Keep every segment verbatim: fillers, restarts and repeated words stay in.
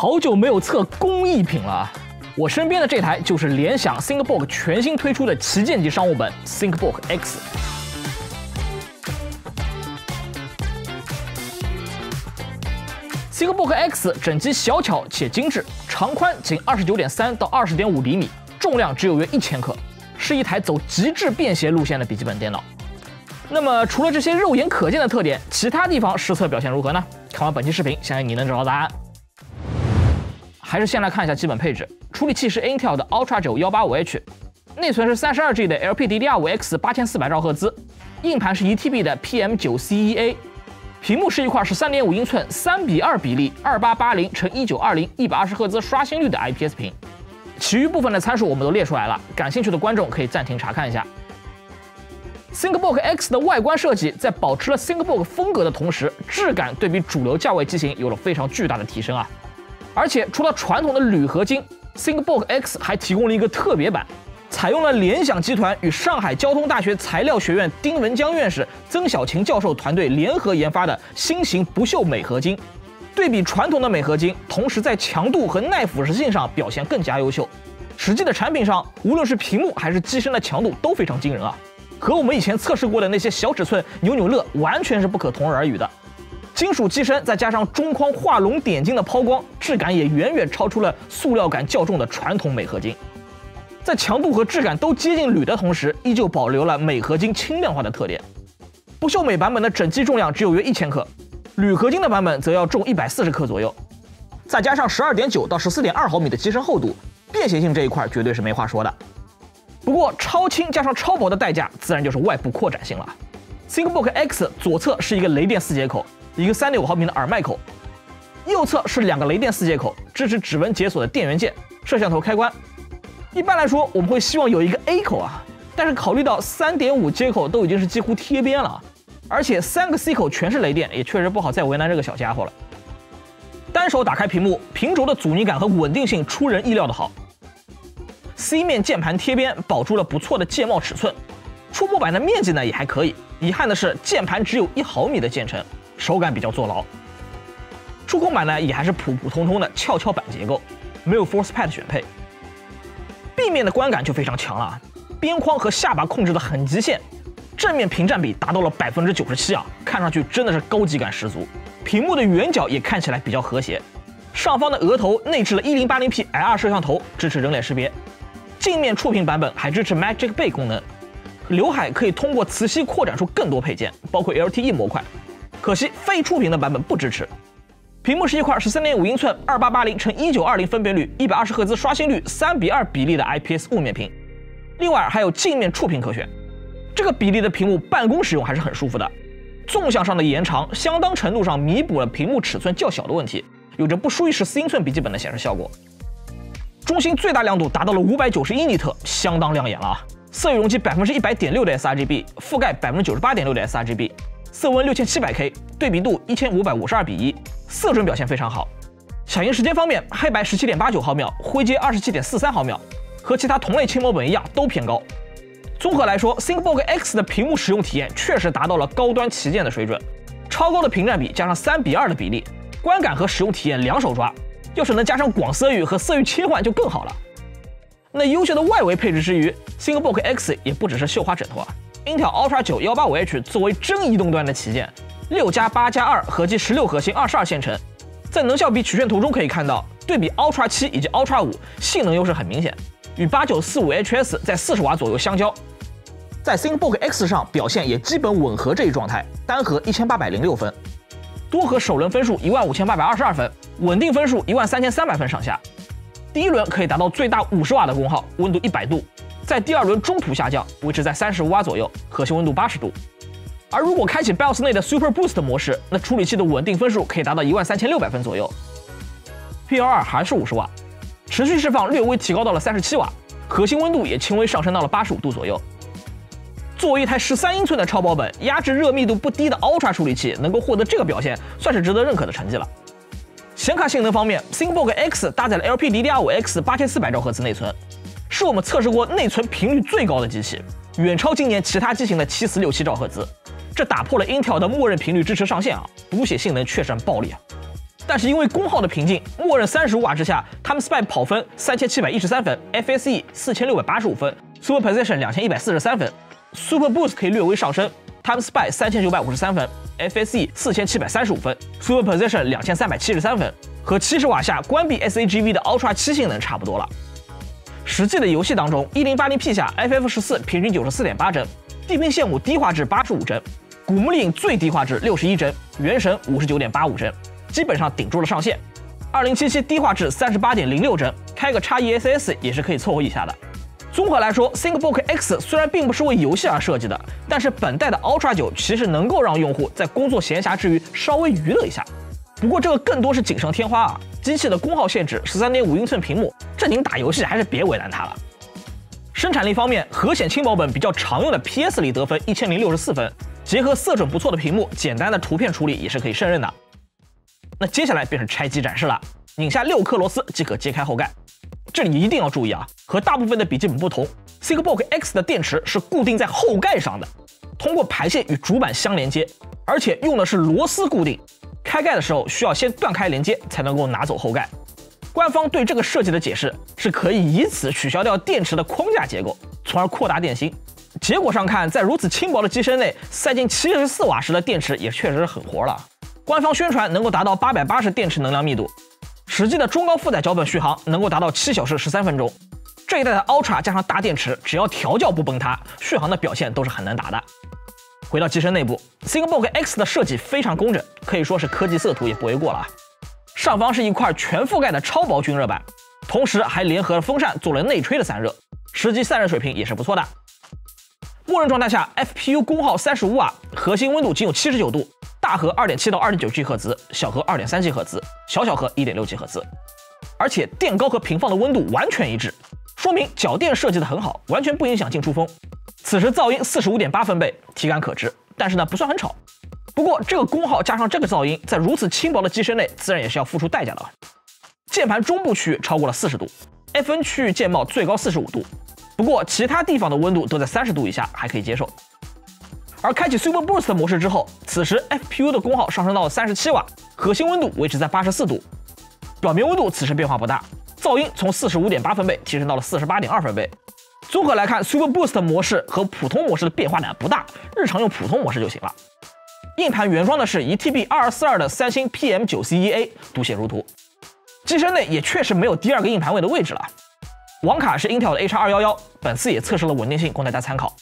好久没有测工艺品了，我身边的这台就是联想 ThinkBook 全新推出的旗舰级商务本 ThinkBook X。ThinkBook X 整机小巧且精致，长宽仅 二十九点三 到 二十点五厘米，重量只有约一千克，是一台走极致便携路线的笔记本电脑。那么除了这些肉眼可见的特点，其他地方实测表现如何呢？看完本期视频，相信你能找到答案。还是先来看一下基本配置，处理器是 Intel 的 Ultra 九 一八五 H， 内存是 三十二 G 的 L P D D R 五 X 八千四百兆赫兹，硬盘是 一 T B 的 P M 九 C E A， 屏幕是一块 十三点五英寸三比二比例二八八零乘一九二零 一百二十赫兹刷新率的 I P S 屏。其余部分的参数我们都列出来了，感兴趣的观众可以暂停查看一下。ThinkBook X 的外观设计在保持了 ThinkBook 风格的同时，质感对比主流价位机型有了非常巨大的提升啊！而且除了传统的铝合金 ，ThinkBook X 还提供了一个特别版，采用了联想集团与上海交通大学材料学院丁文江院士、曾小琴教授团队联合研发的新型不锈镁合金。对比传统的镁合金，同时在强度和耐腐蚀性上表现更加优秀。实际的产品上，无论是屏幕还是机身的强度都非常惊人啊！和我们以前测试过的那些小尺寸扭扭乐完全是不可同日而语的。金属机身再加上中框画龙点睛的抛光，质感也远远超出了塑料感较重的传统镁合金。在强度和质感都接近铝的同时，依旧保留了镁合金轻量化的特点。不锈镁版本的整机重量只有约一千克，铝合金的版本则要重一百四十克左右。再加上 十二点九 到 十四点二毫米的机身厚度，便携性这一块绝对是没话说的。不过超轻加上超薄的代价，自然就是外部扩展性了。ThinkBook X 左侧是一个雷电四接口，一个 三点五毫米的耳麦口，右侧是两个雷电四接口，支持指纹解锁的电源键、摄像头开关。一般来说，我们会希望有一个 A 口啊，但是考虑到 三点五 接口都已经是几乎贴边了，而且三个 C 口全是雷电，也确实不好再为难这个小家伙了。单手打开屏幕，屏轴的阻尼感和稳定性出人意料的好。C 面键盘贴边保住了不错的键帽尺寸，触摸板的面积呢也还可以。遗憾的是，键盘只有一毫米的键程，手感比较坐牢。触控板呢也还是普普通通的翘翘板结构，没有 Force Pad 选配。背面的观感就非常强了，边框和下巴控制的很极限，正面屏占比达到了 百分之九十七 啊，看上去真的是高级感十足。屏幕的圆角也看起来比较和谐，上方的额头内置了 一零八零 P L R 摄像头，支持人脸识别。镜面触屏版本还支持 Magic Bay 功能，刘海可以通过磁吸扩展出更多配件，包括 L T E 模块。可惜非触屏的版本不支持。屏幕是一块 十三点五英寸二八八零乘一九二零分辨率、一百二十赫兹刷新率三比二比例的 I P S 雾面屏，另外还有镜面触屏可选。这个比例的屏幕办公使用还是很舒服的。纵向上的延长相当程度上弥补了屏幕尺寸较小的问题，有着不输于十四英寸笔记本的显示效果。中芯最大亮度达到了五百九十一尼特，相当亮眼了啊！色域容积 百分之百点六 的 sRGB， 覆盖 百分之九十八点六 的 sRGB， 色温 六千七百 K， 对比度一千五百五十二比一，色准表现非常好。响应时间方面，黑白 十七点八九毫秒，灰阶 二十七点四三毫秒，和其他同类轻薄本一样都偏高。综合来说 ，ThinkBook X 的屏幕使用体验确实达到了高端旗舰的水准，超高的屏占比加上三比二的比例，观感和使用体验两手抓。要是能加上广色域和色域切换就更好了。那优秀的外围配置之余 ，ThinkBook X 也不只是绣花枕头啊。Intel Ultra 九 一八五 H 作为真移动端的旗舰，六加八加二合计十六核心二十二线程，在能效比曲线图中可以看到，对比 Ultra 七以及 Ultra 五，性能优势很明显，与八九四五 H S 在四十瓦左右相交。在 ThinkBook X 上表现也基本吻合这一状态，单核一千八百零六分。多核首轮分数一万五千八百二十二分，稳定分数一万三千三百分上下。第一轮可以达到最大五十瓦的功耗，温度一百度，在第二轮中途下降，维持在三十五瓦左右，核心温度八十度。而如果开启 B I O S 内的 Super Boost 模式，那处理器的稳定分数可以达到一万三千六百分左右。P L 二 还是五十瓦，持续释放略微提高到了三十七瓦，核心温度也轻微上升到了八十五度左右。作为一台十三英寸的超薄本，压制热密度不低的 Ultra 处理器能够获得这个表现，算是值得认可的成绩了。显卡性能方面 ，ThinkBook X 搭载了 L P D D R 五 X 八千四百兆赫兹内存，是我们测试过内存频率最高的机器，远超今年其他机型的七四六七兆赫兹。这打破了 Intel 的默认频率支持上限啊，读写性能确实很暴力啊。 但是因为功耗的瓶颈，默认三十五瓦之下 ，Time Spy 跑分三千七百一十三分 ，F S E 四千六百八十五分 ，Super Position 两千一百四十三分 ，Super Boost 可以略微上升 ，Time Spy 三千九百五十三分 ，F S E 四千七百三十五分 ，Super Position 两千三百七十三分，和七十瓦下关闭 S A G V 的 Ultra 七性能差不多了。实际的游戏当中 ，一零八零 P 下 F F 十四平均九十四点八帧，地平线五低画质八十五帧，古墓丽影最低画质六十一帧，原神五十九点八五帧。基本上顶住了上限。二零七七低画质三十八点零六帧，开个 X E S S 也是可以凑合一下的。综合来说 ，ThinkBook X 虽然并不是为游戏而设计的，但是本代的 Ultra 九其实能够让用户在工作闲暇之余稍微娱乐一下。不过这个更多是锦上添花啊，机器的功耗限制 十三点五英寸屏幕，正经打游戏还是别为难它了。生产力方面，核显轻薄本比较常用的 P S 里得分一千零六十四分，结合色准不错的屏幕，简单的图片处理也是可以胜任的。那接下来便是拆机展示了，拧下六颗螺丝即可揭开后盖。这里一定要注意啊，和大部分的笔记本不同 ，ThinkBook X 的电池是固定在后盖上的，通过排线与主板相连接，而且用的是螺丝固定。开盖的时候需要先断开连接才能够拿走后盖。官方对这个设计的解释是可以以此取消掉电池的框架结构，从而扩大电芯。结果上看，在如此轻薄的机身内塞进七十四瓦时的电池也确实是狠活了。官方宣传能够达到八百八十电池能量密度，实际的中高负载脚本续航能够达到七小时十三分钟。这一代的 Ultra 加上大电池，只要调教不崩塌，续航的表现都是很能打的。回到机身内部 ，ThinkBook X 的设计非常工整，可以说是科技色图也不为过了啊。上方是一块全覆盖的超薄均热板，同时还联合了风扇做了内吹的散热，实际散热水平也是不错的。默认状态下 ，F P U 功耗三十五瓦，核心温度仅有七十九度，大核 二点七到二点九 吉赫兹，小核 二点三 吉赫兹，小小核 一点六 吉赫兹，而且垫高和平放的温度完全一致，说明脚垫设计的很好，完全不影响进出风。此时噪音 四十五点八分贝，体感可知，但是呢不算很吵。不过这个功耗加上这个噪音，在如此轻薄的机身内，自然也是要付出代价的。键盘中部区域超过了四十度 ，F N 区域键帽最高四十五度。不过其他地方的温度都在三十度以下，还可以接受。而开启 Super Boost 模式之后，此时 F P U 的功耗上升到了三十七瓦，核心温度维持在八十四度，表面温度此时变化不大，噪音从 四十五点八分贝提升到了 四十八点二分贝。综合来看 ，Super Boost 模式和普通模式的变化呢不大，日常用普通模式就行了。硬盘原装的是 一 T B 二二四二的三星 P M 九 C E A， 图显如图。机身内也确实没有第二个硬盘位的位置了。网卡是 Intel 的 H 二一一， 本次也测试了稳定性，供大家参考。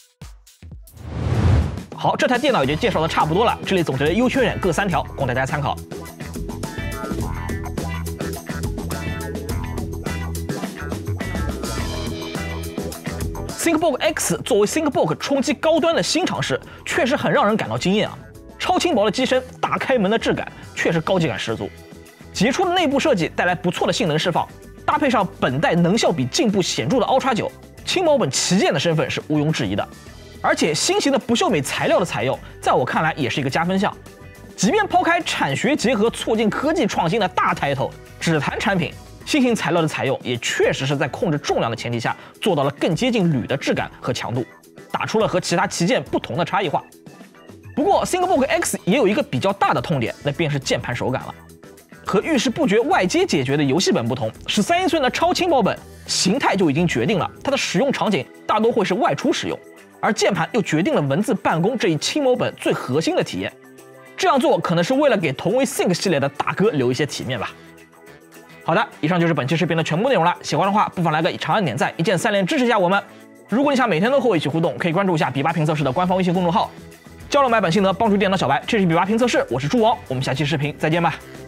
好，这台电脑已经介绍的差不多了，这里总结的优缺点各三条，供大家参考。ThinkBook X 作为 ThinkBook 冲击高端的新尝试，确实很让人感到惊艳啊！超轻薄的机身，大开门的质感，确实高级感十足。杰出的内部设计带来不错的性能释放，搭配上本代能效比进步显著的 Ultra 九，轻薄本旗舰的身份是毋庸置疑的。而且新型的不锈镁材料的采用，在我看来也是一个加分项。即便抛开产学结合、促进科技创新的大抬头，只谈产品，新型材料的采用也确实是在控制重量的前提下，做到了更接近铝的质感和强度，打出了和其他旗舰不同的差异化。不过 ThinkBook X 也有一个比较大的痛点，那便是键盘手感了。和遇事不决外接解决的游戏本不同，十三英寸的超轻薄本形态就已经决定了它的使用场景大多会是外出使用，而键盘又决定了文字办公这一轻薄本最核心的体验。这样做可能是为了给同为 Think 系列的大哥留一些体面吧。好的，以上就是本期视频的全部内容了。喜欢的话，不妨来个长按点赞，一键三连支持一下我们。如果你想每天都和我一起互动，可以关注一下比巴评测室的官方微信公众号，交流买本心得，帮助电脑小白。这是比巴评测室，我是猪王，我们下期视频再见吧。